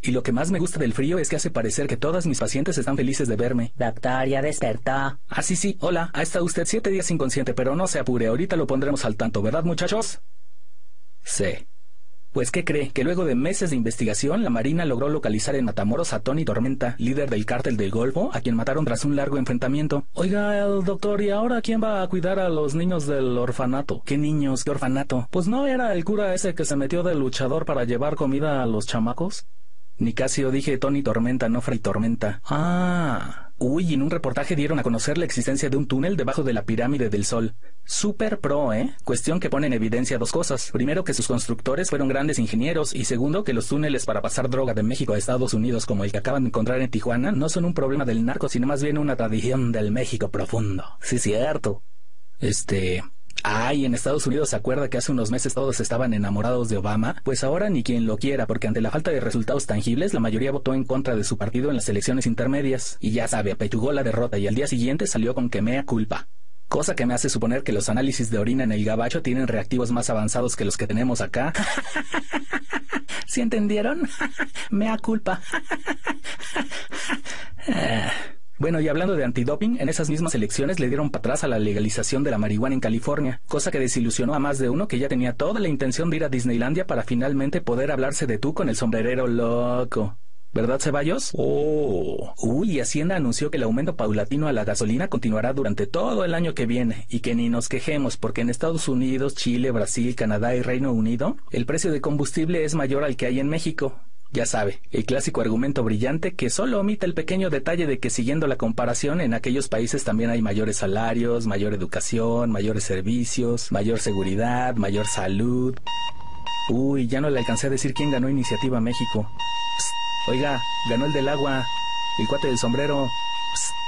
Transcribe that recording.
Y lo que más me gusta del frío es que hace parecer que todas mis pacientes están felices de verme. Doctor, ya despertó. Ah, sí, hola. Ha estado usted 7 días inconsciente, pero no se apure. Ahorita lo pondremos al tanto, ¿verdad, muchachos? Sí. Pues, ¿qué cree? Que luego de meses de investigación, la Marina logró localizar en Matamoros a Tony Tormenta, líder del cártel del Golfo, a quien mataron tras un largo enfrentamiento. Oiga, el doctor, ¿y ahora quién va a cuidar a los niños del orfanato? ¿Qué niños? ¿Qué orfanato? Pues no era el cura ese que se metió de luchador para llevar comida a los chamacos. Nicasio, dije Tony Tormenta, no Fray Tormenta. Ah. Uy, en un reportaje dieron a conocer la existencia de un túnel debajo de la pirámide del Sol. Súper pro, ¿eh? Cuestión que pone en evidencia dos cosas. Primero, que sus constructores fueron grandes ingenieros. Y segundo, que los túneles para pasar droga de México a Estados Unidos, como el que acaban de encontrar en Tijuana, no son un problema del narco, sino más bien una tradición del México profundo. Sí, cierto. Ay, en Estados Unidos se acuerda que hace unos meses todos estaban enamorados de Obama. Pues ahora ni quien lo quiera, porque ante la falta de resultados tangibles, la mayoría votó en contra de su partido en las elecciones intermedias. Y ya sabe, apechugó la derrota y al día siguiente salió con que mea culpa. Cosa que me hace suponer que los análisis de orina en el gabacho tienen reactivos más avanzados que los que tenemos acá. ¿Sí entendieron? Mea culpa. Bueno, y hablando de antidoping, en esas mismas elecciones le dieron para atrás a la legalización de la marihuana en California, cosa que desilusionó a más de uno que ya tenía toda la intención de ir a Disneylandia para finalmente poder hablarse de tú con el sombrerero loco. ¿Verdad, Ceballos? Oh. Uy, Hacienda anunció que el aumento paulatino a la gasolina continuará durante todo el año que viene, y que ni nos quejemos, porque en Estados Unidos, Chile, Brasil, Canadá y Reino Unido, el precio de combustible es mayor al que hay en México. Ya sabe, el clásico argumento brillante que solo omite el pequeño detalle de que siguiendo la comparación en aquellos países también hay mayores salarios, mayor educación, mayores servicios, mayor seguridad, mayor salud. Uy, ya no le alcancé a decir quién ganó Iniciativa México. Psst, oiga, ganó el del agua, el cuate del sombrero. Psst.